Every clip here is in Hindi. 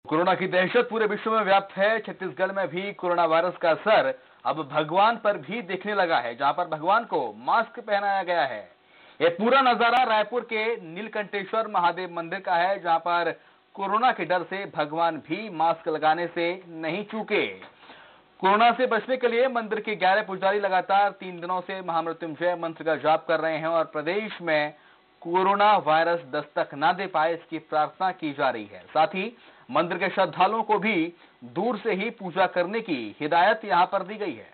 कोरोना की दहशत पूरे विश्व में व्याप्त है। छत्तीसगढ़ में भी कोरोना वायरस का असर अब भगवान पर भी दिखने लगा है, जहां पर भगवान को मास्क पहनाया गया है। ये पूरा नजारा रायपुर के नीलकंठेश्वर महादेव मंदिर का है, जहां पर कोरोना के डर से भगवान भी मास्क लगाने से नहीं चूके। कोरोना से बचने के लिए मंदिर के 11 पुजारी लगातार 3 दिनों से महामृत्युंजय मंत्र का जाप कर रहे हैं और प्रदेश में कोरोना वायरस दस्तक न दे पाए, इसकी प्रार्थना की जा रही है। साथ ही मंदिर के श्रद्धालुओं को भी दूर से ही पूजा करने की हिदायत यहां पर दी गई है।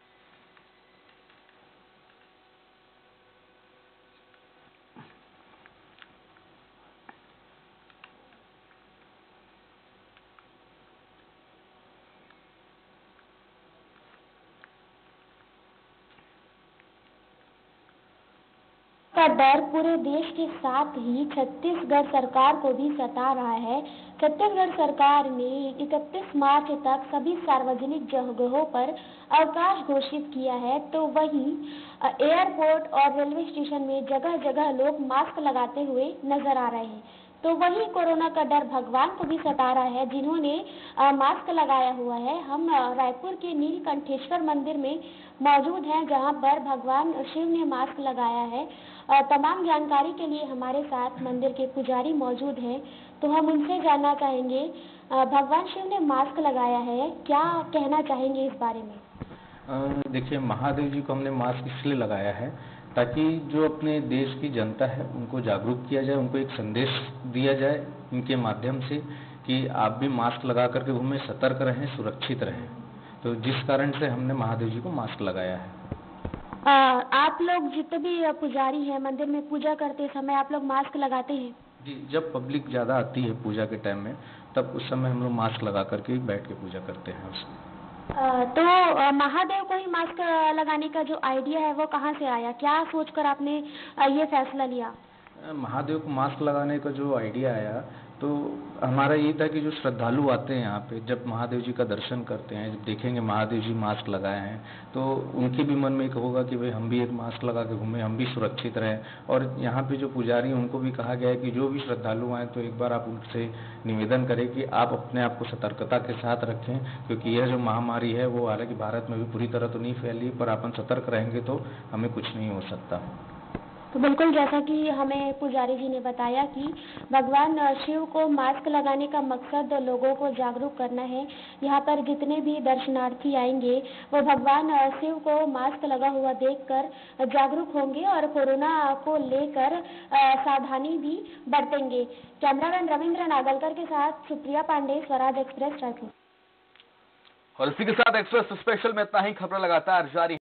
का डर पूरे देश के साथ ही छत्तीसगढ़ सरकार को भी सता रहा है। छत्तीसगढ़ सरकार ने 31 मार्च तक सभी सार्वजनिक जगहों पर अवकाश घोषित किया है, तो वहीं एयरपोर्ट और रेलवे स्टेशन में जगह जगह लोग मास्क लगाते हुए नजर आ रहे हैं। तो वहीं कोरोना का डर भगवान को भी सता रहा है, जिन्होंने मास्क लगाया हुआ है। हम रायपुर के नीलकंठेश्वर मंदिर में मौजूद हैं, जहां पर भगवान शिव ने मास्क लगाया है। तमाम जानकारी के लिए हमारे साथ मंदिर के पुजारी मौजूद हैं, तो हम उनसे जानना चाहेंगे, भगवान शिव ने मास्क लगाया है, क्या कहना चाहेंगे इस बारे में? देखिए, महादेव जी को हमने मास्क इसलिए लगाया है ताकि जो अपने देश की जनता है उनको जागरूक किया जाए, उनको एक संदेश दिया जाए इनके माध्यम से कि आप भी मास्क लगा करके घूमें, सतर्क रहें, सुरक्षित रहें। तो जिस कारण से हमने महादेव जी को मास्क लगाया है। आप लोग जितने भी पुजारी हैं मंदिर में पूजा करते समय आप लोग मास्क लगाते हैं? जी, जब पब्लिक ज़्यादा आती है पूजा के टाइम में, तब उस समय हम लोग मास्क लगा करके बैठ के पूजा करते हैं उसमें। तो महादेव को ही मास्क लगाने का जो आइडिया है वो कहाँ से आया? क्या सोचकर आपने ये फैसला लिया? महादेव को मास्क लगाने का जो आइडिया आया, तो हमारा ये था कि जो श्रद्धालु आते हैं यहाँ पे, जब महादेव जी का दर्शन करते हैं, जब देखेंगे महादेव जी मास्क लगाए हैं, तो उनके भी मन में एक होगा कि भाई हम भी एक मास्क लगा के घूमें, हम भी सुरक्षित रहें। और यहाँ पे जो पुजारी हैं उनको भी कहा गया है कि जो भी श्रद्धालु आए तो एक बार आप उनसे निवेदन करें कि आप अपने आप को सतर्कता के साथ रखें, क्योंकि यह जो महामारी है वो हालांकि भारत में भी पूरी तरह तो नहीं फैली, पर अपन सतर्क रहेंगे तो हमें कुछ नहीं हो सकता। तो बिल्कुल, जैसा कि हमें पुजारी जी ने बताया कि भगवान शिव को मास्क लगाने का मकसद लोगों को जागरूक करना है। यहाँ पर जितने भी दर्शनार्थी आएंगे वो भगवान शिव को मास्क लगा हुआ देखकर जागरूक होंगे और कोरोना को लेकर सावधानी भी बरतेंगे। कैमरामैन रविंद्र नागलकर के साथ सुप्रिया पांडे, स्वराज एक्सप्रेस, रायपुर। और इसी के साथ एक्सप्रेस स्पेशल में इतना ही। खबरें लगातार जारी।